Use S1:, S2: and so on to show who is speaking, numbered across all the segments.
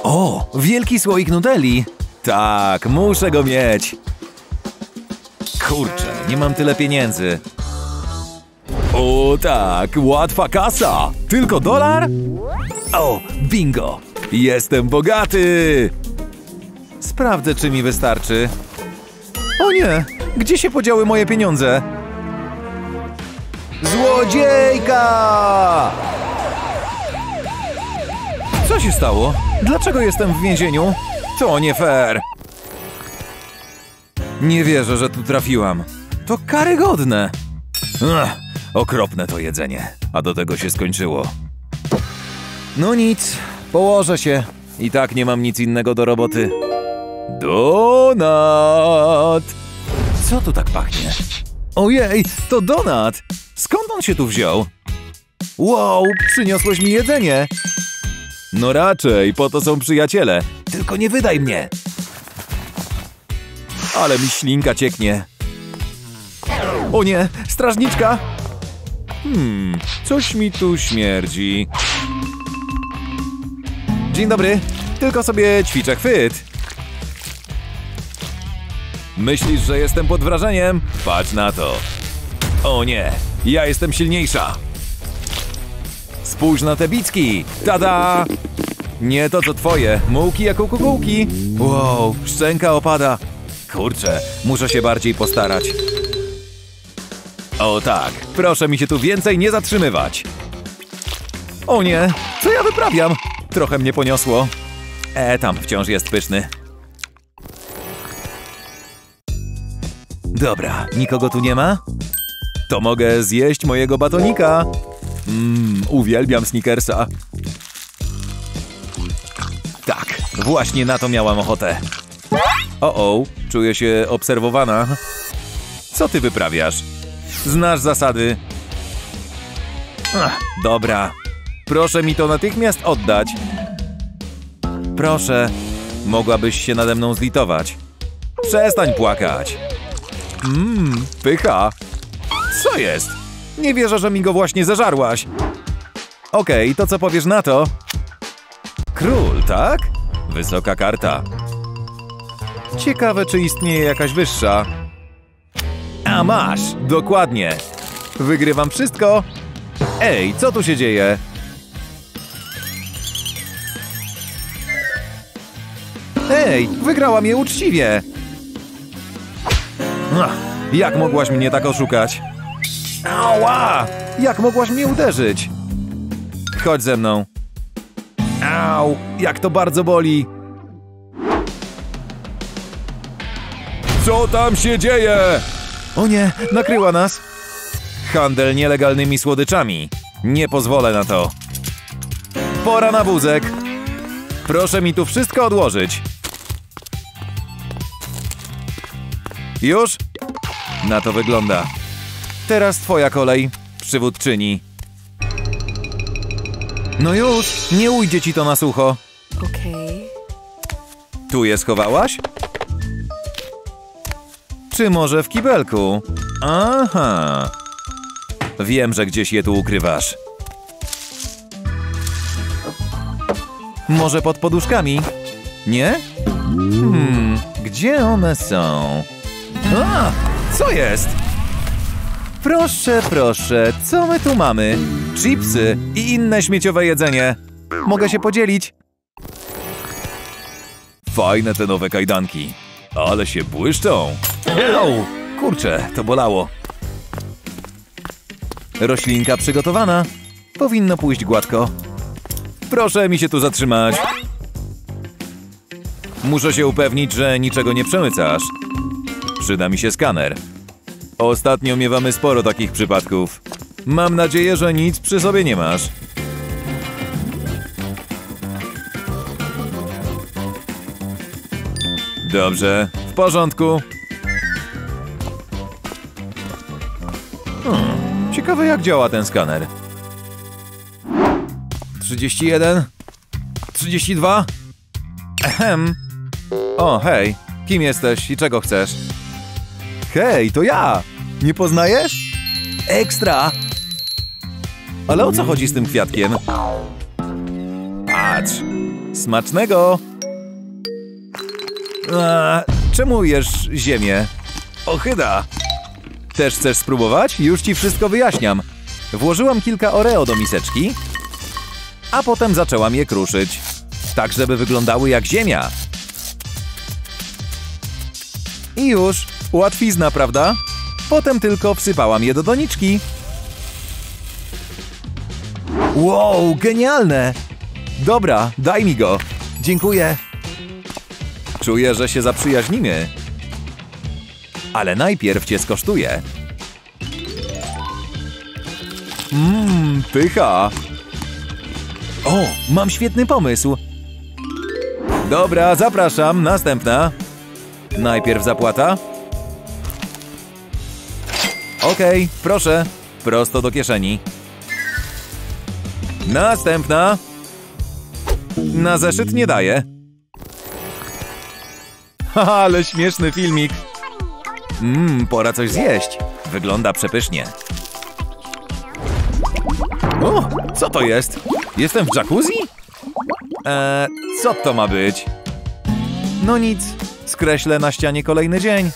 S1: O, wielki słoik nutelli. Tak, muszę go mieć. Kurczę, nie mam tyle pieniędzy. O tak, łatwa kasa. Tylko $1? O, bingo. Jestem bogaty. Sprawdzę, czy mi wystarczy. O nie, gdzie się podziały moje pieniądze? Złodziejka! Co się stało? Dlaczego jestem w więzieniu? To nie fair. Nie wierzę, że tu trafiłam. To karygodne. Okropne to jedzenie. A do tego się skończyło. No nic, położę się. I tak nie mam nic innego do roboty. Donat! Co tu tak pachnie? Ojej, to donat! Skąd on się tu wziął? Wow, przyniosłeś mi jedzenie! No raczej, po to są przyjaciele. Tylko nie wydaj mnie! Ale mi ślinka cieknie. O nie, strażniczka! Coś mi tu śmierdzi. Dzień dobry, tylko sobie ćwiczę chwyt. Myślisz, że jestem pod wrażeniem? Patrz na to. O nie, ja jestem silniejsza. Spójrz na te bicki. Tada! Nie to co twoje, mułki jak u kukułki. Wow, szczęka opada. Kurczę, muszę się bardziej postarać. O tak, proszę mi się tu więcej nie zatrzymywać. O nie, co ja wyprawiam? Trochę mnie poniosło. Tam wciąż jest pyszny. Dobra, nikogo tu nie ma? To mogę zjeść mojego batonika. Uwielbiam Snickersa. Tak, właśnie na to miałam ochotę. O, czuję się obserwowana. Co ty wyprawiasz? Znasz zasady. Dobra. Proszę mi to natychmiast oddać. Proszę. Mogłabyś się nade mną zlitować. Przestań płakać. Pycha. Co jest? Nie wierzę, że mi go właśnie zażarłaś. Okej, to co powiesz na to? Król, tak? Wysoka karta. Ciekawe, czy istnieje jakaś wyższa. A masz, dokładnie. Wygrywam wszystko. Ej, co tu się dzieje? Ej, wygrałam je uczciwie. Jak mogłaś mnie tak oszukać? Ała! Jak mogłaś mnie uderzyć? Chodź ze mną. Au, jak to bardzo boli. Co tam się dzieje? O nie, nakryła nas. Handel nielegalnymi słodyczami. Nie pozwolę na to. Pora na wózek. Proszę mi tu wszystko odłożyć. Już? Na to wygląda. Teraz twoja kolej, przywódczyni. No już, nie ujdzie ci to na sucho.
S2: Okej.
S1: Tu je schowałaś? Czy może w kibelku? Aha. Wiem, że gdzieś je tu ukrywasz. Może pod poduszkami? Nie? Gdzie one są? A! Co jest? Proszę, proszę, co my tu mamy? Chipsy i inne śmieciowe jedzenie. Mogę się podzielić? Fajne te nowe kajdanki. Ale się błyszczą. Au! Kurczę, to bolało. Roślinka przygotowana. Powinno pójść gładko. Proszę mi się tu zatrzymać. Muszę się upewnić, że niczego nie przemycasz. Przyda mi się skaner. Ostatnio miewamy sporo takich przypadków. Mam nadzieję, że nic przy sobie nie masz. Dobrze, w porządku. Ciekawe, jak działa ten skaner. 31. 32. Ehem. O, hej. Kim jesteś i czego chcesz? Hej, to ja! Nie poznajesz? Ekstra! Ale o co chodzi z tym kwiatkiem? Patrz. Smacznego! Czemu jesz ziemię? Ochyda! Też chcesz spróbować? Już ci wszystko wyjaśniam. Włożyłam kilka Oreo do miseczki, a potem zaczęłam je kruszyć, tak żeby wyglądały jak ziemia. I już, łatwizna, prawda? Potem tylko wsypałam je do doniczki. Wow, genialne! Dobra, daj mi go. Dziękuję. Czuję, że się zaprzyjaźnimy. Ale najpierw cię skosztuję. Pycha. O, mam świetny pomysł. Dobra, zapraszam, następna. Najpierw zapłata. Okej, proszę. Prosto do kieszeni. Następna. Na zeszyt nie daję. Haha, ale śmieszny filmik. Pora coś zjeść. Wygląda przepysznie. O, co to jest? Jestem w jacuzzi? Co to ma być? No nic, skreślę na ścianie kolejny dzień.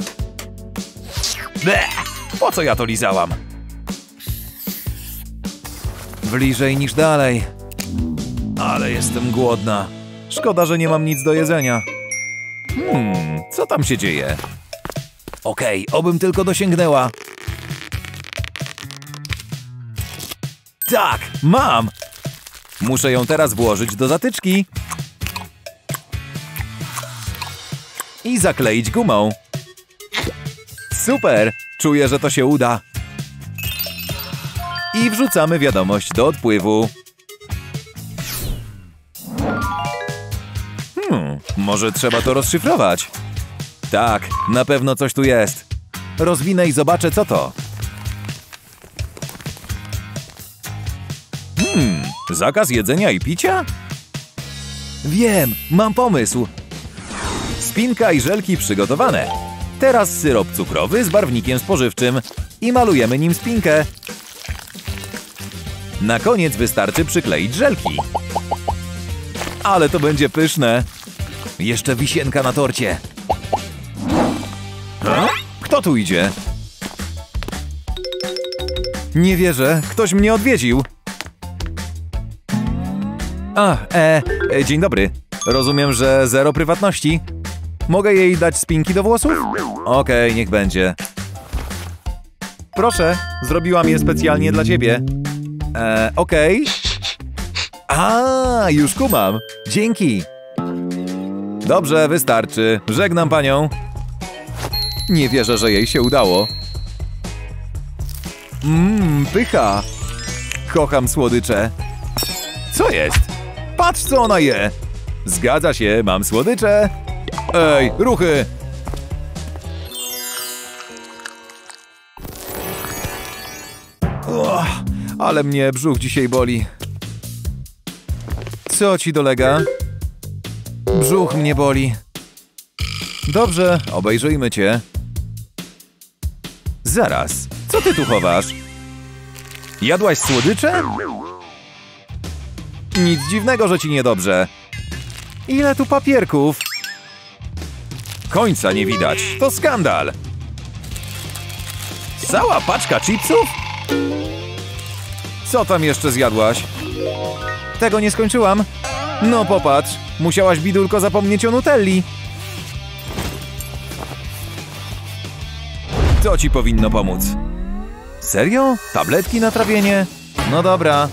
S1: Po co ja to lizałam? Bliżej niż dalej. Ale jestem głodna. Szkoda, że nie mam nic do jedzenia. Co tam się dzieje? Okej, obym tylko dosięgnęła. Tak, mam! Muszę ją teraz włożyć do zatyczki. I zakleić gumą. Super! Czuję, że to się uda. I wrzucamy wiadomość do odpływu. Może trzeba to rozszyfrować. Tak, na pewno coś tu jest. Rozwinę i zobaczę, co to. Zakaz jedzenia i picia? Wiem, mam pomysł. Spinka i żelki przygotowane. Teraz syrop cukrowy z barwnikiem spożywczym i malujemy nim spinkę. Na koniec wystarczy przykleić żelki. Ale to będzie pyszne. Jeszcze wisienka na torcie. Kto tu idzie? Nie wierzę, ktoś mnie odwiedził. Dzień dobry. Rozumiem, że zero prywatności. Mogę jej dać spinki do włosów? Okej, niech będzie. Proszę, zrobiłam je specjalnie dla ciebie. Okej. Już kumam. Dzięki. Dobrze, wystarczy. Żegnam panią. Nie wierzę, że jej się udało. Pycha. Kocham słodycze. Co jest? Patrz, co ona je. Zgadza się, mam słodycze. Ej, ruchy. Ale mnie brzuch dzisiaj boli. Co ci dolega? Brzuch mnie boli. Dobrze, obejrzyjmy cię. Zaraz, co ty tu chowasz? Jadłaś słodycze? Nic dziwnego, że ci niedobrze. Ile tu papierków? Końca nie widać, to skandal. Cała paczka chipsów? Co tam jeszcze zjadłaś? Tego nie skończyłam. No popatrz, musiałaś, bidulko, zapomnieć o nutelli. To ci powinno pomóc. Serio? Tabletki na trawienie? No dobra.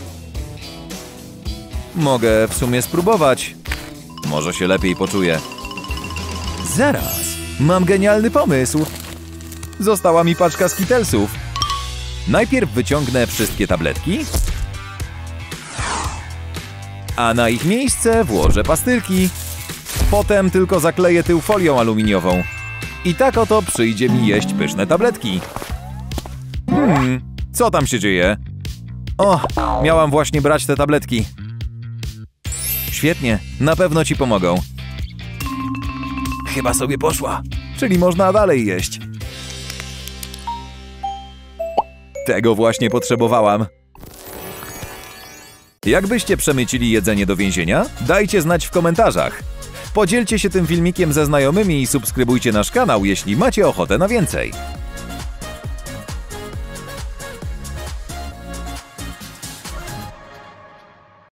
S1: Mogę w sumie spróbować. Może się lepiej poczuję. Zaraz, mam genialny pomysł. Została mi paczka Skittlesów. Najpierw wyciągnę wszystkie tabletki, a na ich miejsce włożę pastylki. Potem tylko zakleję tył folią aluminiową. I tak oto przyjdzie mi jeść pyszne tabletki. Co tam się dzieje? O, miałam właśnie brać te tabletki. Świetnie, na pewno ci pomogą. Chyba sobie poszła, czyli można dalej jeść. Tego właśnie potrzebowałam. Jakbyście przemycili jedzenie do więzienia? Dajcie znać w komentarzach. Podzielcie się tym filmikiem ze znajomymi i subskrybujcie nasz kanał, jeśli macie ochotę na więcej.